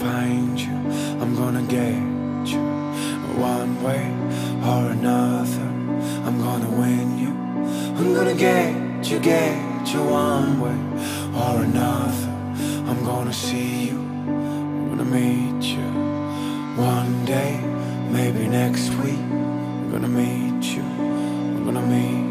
find you, I'm gonna get you. One way or another, I'm gonna win you. I'm gonna get you one way or another. I'm gonna see you, I'm gonna meet you. One day, maybe next week, I'm gonna meet you, I'm gonna meet you.